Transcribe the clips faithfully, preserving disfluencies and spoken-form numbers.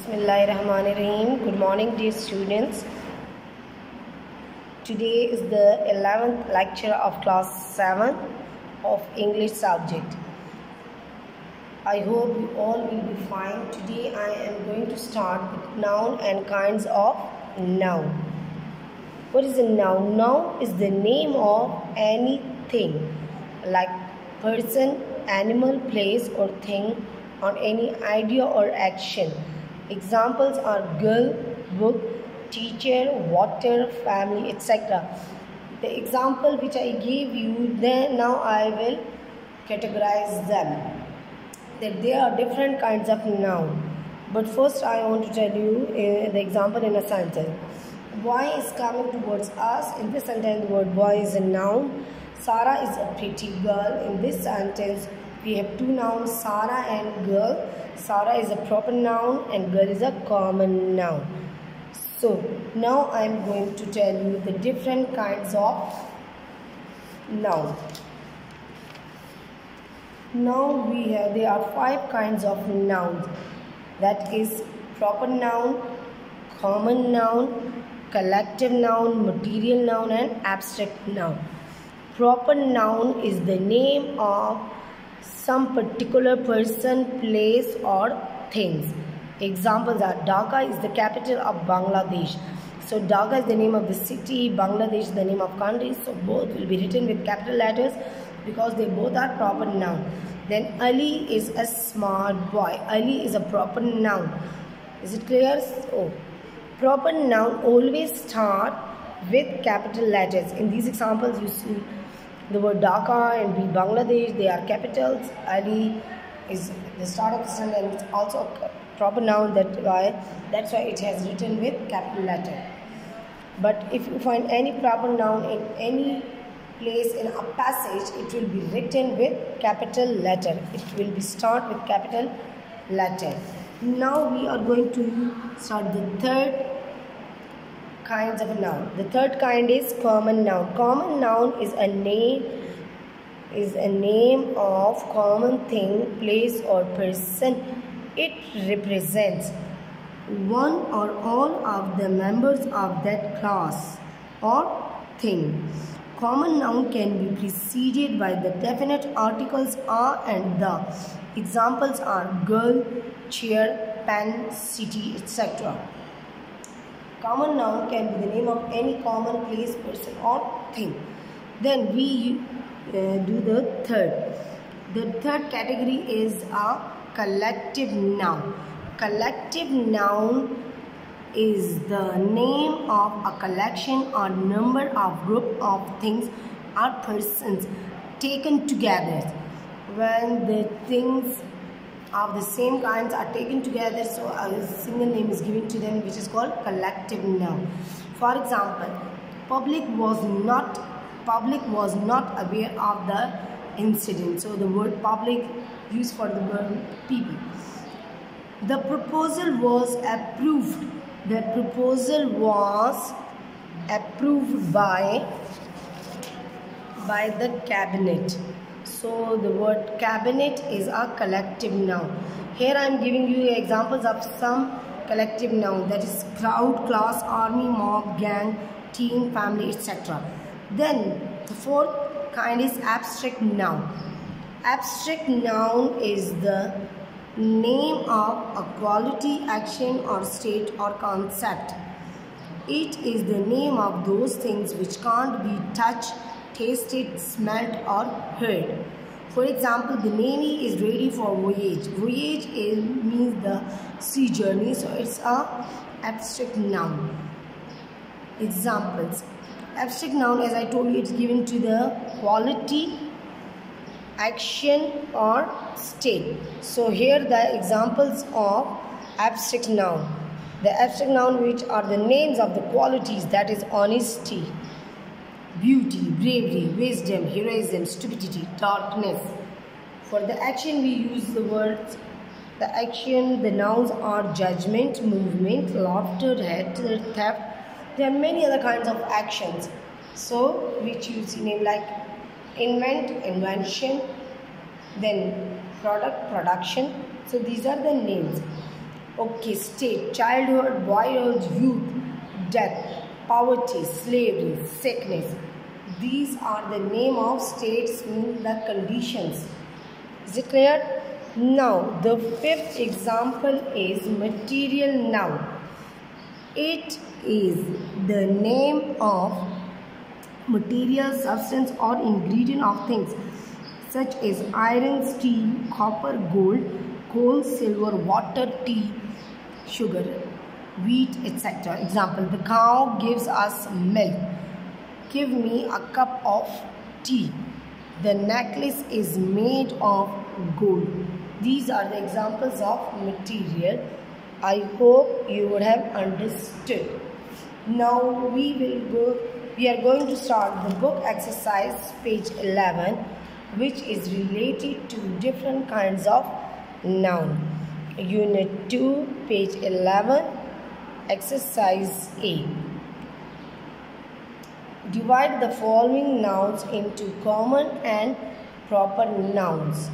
Bismillahirrahmanirrahim. Good morning, dear students. Today is the eleventh lecture of class seven of English subject. I hope you all will be fine. Today I am going to start with noun and kinds of noun. What is a noun? Noun is the name of anything like person, animal, place or thing, on any idea or action. Examples are girl, book, teacher, water, family, et cetera. The example which I gave you, then now I will categorize them. That there are different kinds of noun. But first I want to tell you uh, the example in a sentence. Boy is coming towards us. In this sentence, the word boy is a noun. Sarah is a pretty girl. In this sentence, we have two nouns, Sarah and girl. Sarah is a proper noun and girl is a common noun. So now I am going to tell you the different kinds of noun. Now we have, there are five kinds of nouns. That is proper noun, common noun, collective noun, material noun and abstract noun. Proper noun is the name of some particular person, place or things. Examples are Dhaka is the capital of Bangladesh. So Dhaka is the name of the city, Bangladesh is the name of country. So both will be written with capital letters because they both are proper noun. Then Ali is a smart boy. Ali is a proper noun. Is it clear? So proper noun always start with capital letters. In these examples you see the word Dhaka and B Bangladesh, they are capitals. Ali is the start of the sentence, also a proper noun, that why that's why it has written with capital letter. But if you find any proper noun in any place in a passage, it will be written with capital letter. It will be start with capital letter. Now we are going to start the third kinds of noun. The third kind is common noun. Common noun is a name is a name of common thing, place or person. It represents one or all of the members of that class or thing. Common noun can be preceded by the definite articles a and the. Examples are girl, chair, pen, city, et cetera. Common noun can be the name of any common place, person or thing. Then we uh, do the third. The third category is a collective noun. Collective noun is the name of a collection or number of group of things or persons taken together. When the things of the same kinds are taken together, so a single name is given to them, which is called collective noun. For example, public was not public was not aware of the incident. So the word public used for the word people. The proposal was approved. The proposal was approved by by the cabinet. So the word cabinet is a collective noun. Here I am giving you examples of some collective noun, that is crowd, class, army, mob, gang, team, family, et cetera. Then the fourth kind is abstract noun. Abstract noun is the name of a quality, action or state or concept. It is the name of those things which can't be touched, tasted, smelt or heard. For example, the navy is ready for voyage. Voyage is, means the sea journey, so it's a abstract noun. Examples. Abstract noun, as I told you, it's given to the quality, action or state. So here the examples of abstract noun. The abstract noun which are the names of the qualities, that is honesty, beauty, bravery, wisdom, heroism, stupidity, darkness. For the action we use the words, the action, the nouns are judgment, movement, laughter, hatred, theft. There are many other kinds of actions. So we choose name like invent, invention, then product, production. So these are the names. Okay, state, childhood, boyhood, youth, death, poverty, slavery, sickness. These are the name of states, mean the conditions. Is it clear? Now, the fifth example is material noun. It is the name of material, substance or ingredient of things such as iron, steel, copper, gold, coal, silver, water, tea, sugar, wheat, et cetera. Example, the cow gives us milk. Give me a cup of tea. The necklace is made of gold. These are the examples of material. I hope you would have understood. Now we will go, we are going to start the book exercise page eleven, which is related to different kinds of noun. Unit two, page eleven, exercise A. Divide the following nouns into common and proper nouns.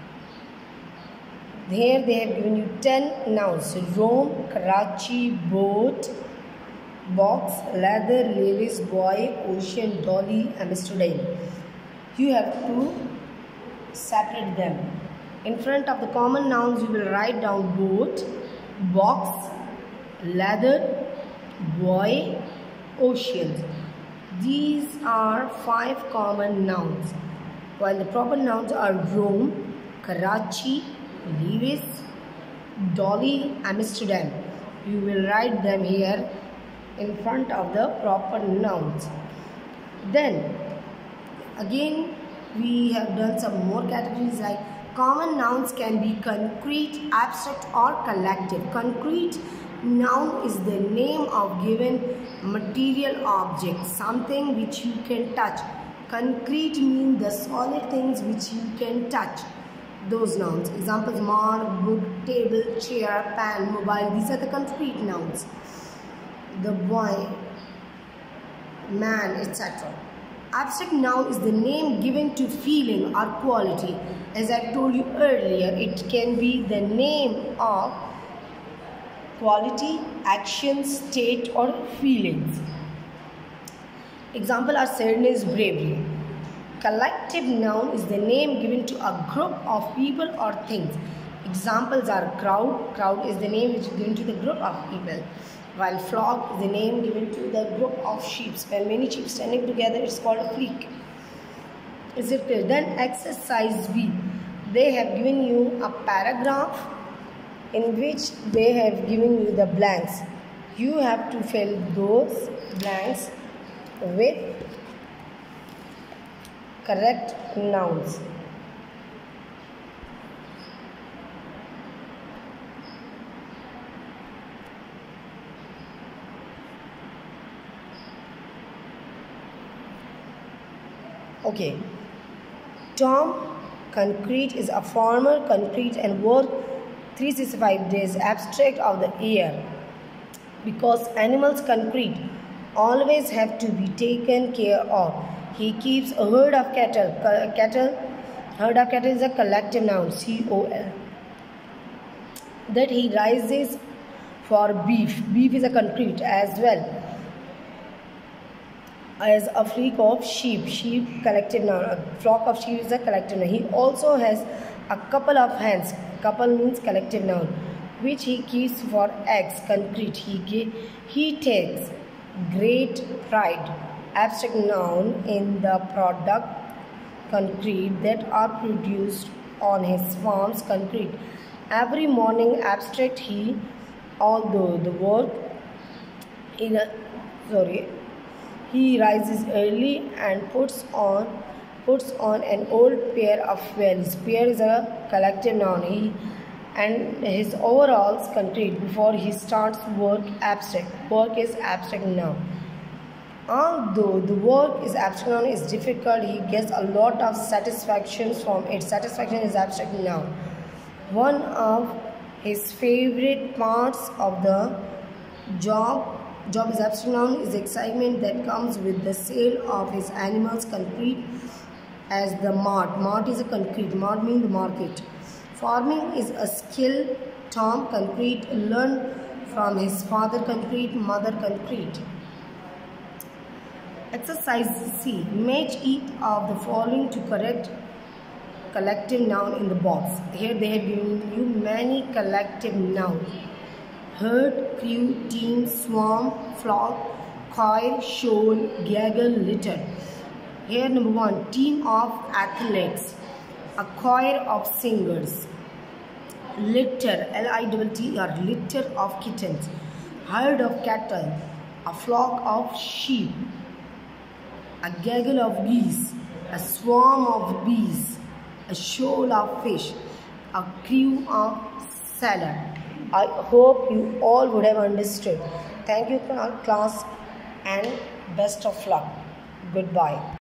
Here they have given you ten nouns: Rome, Karachi, boat, box, leather, Lewis, boy, ocean, dolly, Amsterdam. You have to separate them. In front of the common nouns, you will write down boat, box, leather, boy, ocean. These are five common nouns, while the proper nouns are Rome, Karachi, Lewis, dolly, Amsterdam. You will write them here in front of the proper nouns. Then again we have done some more categories, like common nouns can be concrete, abstract or collective. Concrete noun is the name of given material object, something which you can touch. Concrete means the solid things which you can touch. Those nouns. Examples: mark, book, table, chair, pen, mobile. These are the concrete nouns. The boy, man, et cetera. Abstract noun is the name given to feeling or quality. As I told you earlier, it can be the name of quality, action, state or feelings. Example are sadness, bravery. Collective noun is the name given to a group of people or things. Examples are crowd. Crowd is the name which is given to the group of people, while flock is the name given to the group of sheep. When many sheep standing together, it's called a flock. Is it clear? Then exercise B. They have given you a paragraph in which they have given you the blanks. You have to fill those blanks with correct nouns. Okay. Tom concrete is a farmer, concrete and work three hundred sixty-five days. Abstract of the year, because animals concrete always have to be taken care of. He keeps a herd of cattle. Cattle, herd of cattle is a collective noun, C O L. That he raises for beef. Beef is a concrete as well as a flock of sheep. Sheep, collective noun. A flock of sheep is a collective noun. He also has a couple of hens. Couple means collective noun, which he keeps for eggs. Concrete. He he takes great pride. Abstract noun in the product concrete that are produced on his farms. Concrete. Every morning, abstract he, although the work in a sorry, he rises early and puts on puts on an old pair of wells. Pair is a collective noun. He and his overalls concrete before he starts work. Abstract. Work is abstract noun. Although the work is abstract noun is difficult, he gets a lot of satisfaction from it. Satisfaction is abstract noun. One of his favorite parts of the job job is abstract noun is excitement that comes with the sale of his animals. Concrete as the mart. Mart is a concrete. Mart means the market. Farming is a skill Tom Concrete learned from his father Concrete, mother Concrete. Exercise C. Match each of the following to correct collective noun in the box. Here they have given you many collective nouns. Herd, crew, team, swarm, flock, choir, shoal, gaggle, litter. Here number one, team of athletes, a choir of singers. Litter, L I T T E R, litter of kittens. Herd of cattle, a flock of sheep. A gaggle of geese, a swarm of bees, a shoal of fish, a crew of sailors. I hope you all would have understood. Thank you, class, and best of luck. Goodbye.